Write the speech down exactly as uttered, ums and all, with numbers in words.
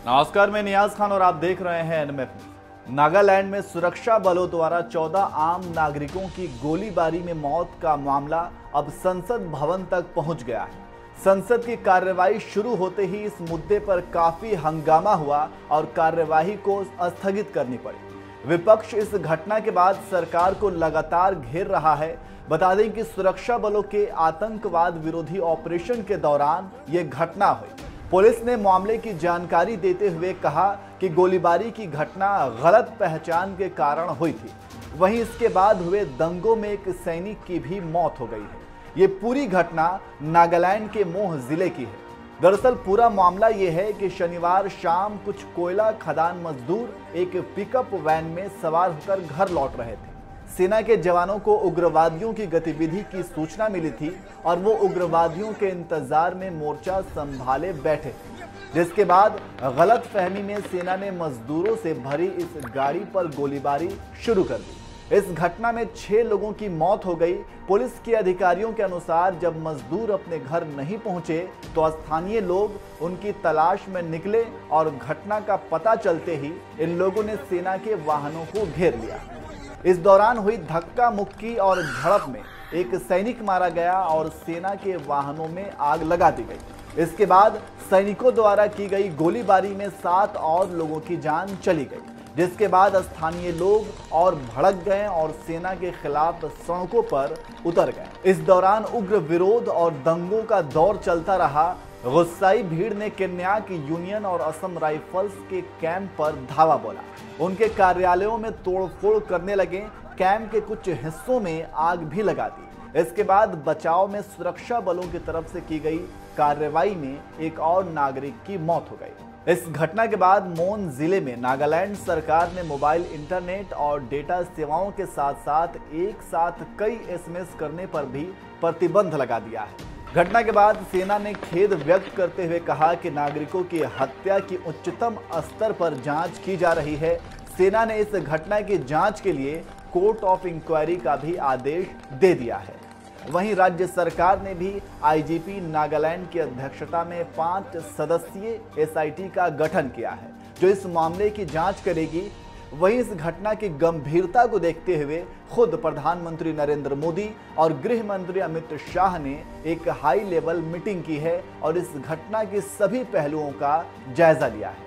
नमस्कार, मैं नियाज खान और आप देख रहे हैं एनएमएफ न्यूज। नागालैंड में सुरक्षा बलों द्वारा चौदह आम नागरिकों की गोलीबारी में मौत का मामला अब संसद भवन तक पहुंच गया है। संसद की कार्यवाही शुरू होते ही इस मुद्दे पर काफी हंगामा हुआ और कार्यवाही को स्थगित करनी पड़ी। विपक्ष इस घटना के बाद सरकार को लगातार घेर रहा है। बता दें कि सुरक्षा बलों के आतंकवाद विरोधी ऑपरेशन के दौरान ये घटना हुई। पुलिस ने मामले की जानकारी देते हुए कहा कि गोलीबारी की घटना गलत पहचान के कारण हुई थी। वहीं इसके बाद हुए दंगों में एक सैनिक की भी मौत हो गई है। ये पूरी घटना नागालैंड के मोह जिले की है। दरअसल पूरा मामला ये है कि शनिवार शाम कुछ कोयला खदान मजदूर एक पिकअप वैन में सवार होकर घर लौट रहे थे। सेना के जवानों को उग्रवादियों की गतिविधि की सूचना मिली थी और वो उग्रवादियों के इंतजार में मोर्चा संभाले बैठे थे, जिसके बाद गलतफहमी में सेना ने मजदूरों से भरी इस गाड़ी पर गोलीबारी शुरू कर दी। इस घटना में छह लोगों की मौत हो गई। पुलिस के अधिकारियों के अनुसार जब मजदूर अपने घर नहीं पहुंचे तो स्थानीय लोग उनकी तलाश में निकले और घटना का पता चलते ही इन लोगों ने सेना के वाहनों को घेर लिया। इस दौरान हुई धक्का मुक्की और झड़प में एक सैनिक मारा गया और सेना के वाहनों में आग लगा दी गई। इसके बाद सैनिकों द्वारा की गई गोलीबारी में सात और लोगों की जान चली गई, जिसके बाद स्थानीय लोग और भड़क गए और सेना के खिलाफ सड़कों पर उतर गए। इस दौरान उग्र विरोध और दंगों का दौर चलता रहा। गुस्साई भीड़ ने केन्याक यूनियन और असम राइफल्स के कैंप पर धावा बोला। उनके कार्यालयों में तोड़फोड़ करने लगे। कैंप के कुछ हिस्सों में आग भी लगा दी। इसके बाद बचाव में सुरक्षा बलों की तरफ से की गई कार्रवाई में एक और नागरिक की मौत हो गई। इस घटना के बाद मोन जिले में नागालैंड सरकार ने मोबाइल इंटरनेट और डेटा सेवाओं के साथ साथ एक साथ कई एसएमएस करने पर भी प्रतिबंध लगा दिया है। घटना के बाद सेना ने खेद व्यक्त करते हुए कहा कि नागरिकों की हत्या की उच्चतम स्तर पर जांच की जा रही है। सेना ने इस घटना की जांच के लिए कोर्ट ऑफ इंक्वायरी का भी आदेश दे दिया है। वहीं राज्य सरकार ने भी आईजीपी नागालैंड की अध्यक्षता में पांच सदस्यीय एसआईटी का गठन किया है, जो इस मामले की जांच करेगी। वहीं इस घटना की गंभीरता को देखते हुए खुद प्रधानमंत्री नरेंद्र मोदी और गृह मंत्री अमित शाह ने एक हाई लेवल मीटिंग की है और इस घटना के सभी पहलुओं का जायजा लिया है।